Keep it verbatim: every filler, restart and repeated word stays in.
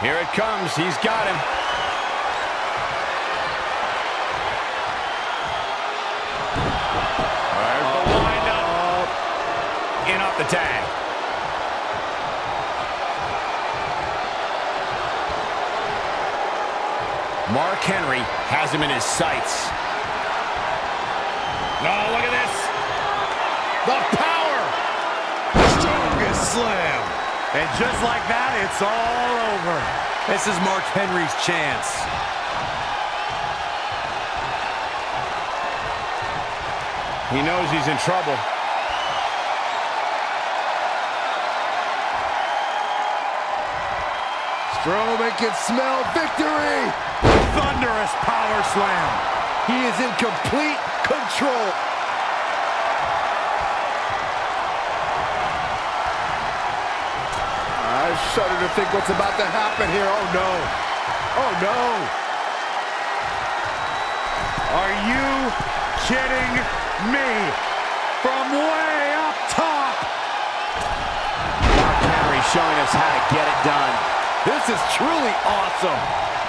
Here it comes. He's got him. There's the windup. In off the tag. Mark Henry has him in his sights. Oh, look at this. The power. Strongest slam. And just like that, it's all over. This is Mark Henry's chance. He knows he's in trouble. Strowman can smell victory. Thunderous power slam. He is in complete control. I shudder to think what's about to happen here. Oh, no. Oh, no. Are you kidding me? From way up top. Mark Henry showing us how to get it done. This is truly awesome.